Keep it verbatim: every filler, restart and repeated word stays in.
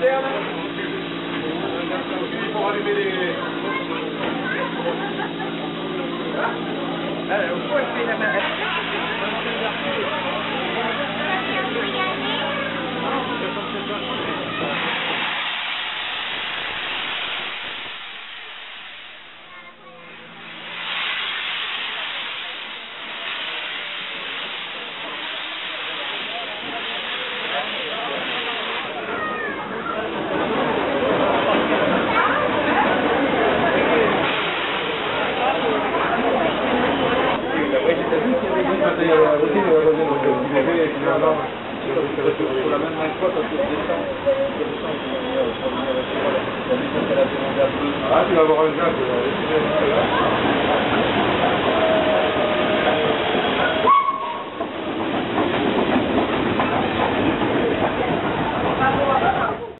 interne. Il faut rallumer les... Alors, vous pouvez la main. Ah, tu vas avoir un gars.